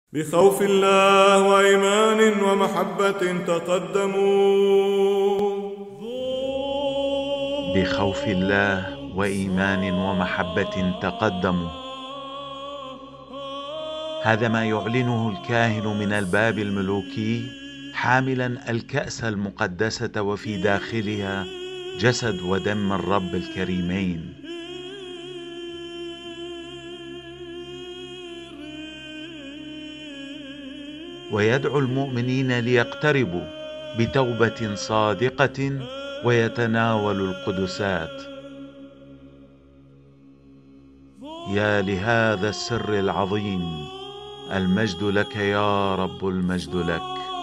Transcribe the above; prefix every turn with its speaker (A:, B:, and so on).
A: بخوف الله وإيمان ومحبة تقدموا.
B: بخوف الله وإيمان ومحبة تقدموا. هذا ما يعلنه الكاهن من الباب الملوكي حاملا الكأس المقدسة وفي داخلها جسد ودم الرب الكريمين. ويدعو المؤمنين ليقتربوا بتوبة صادقة ويتناولوا القدسات. يا لهذا السر العظيم، المجد لك يا رب، المجد لك.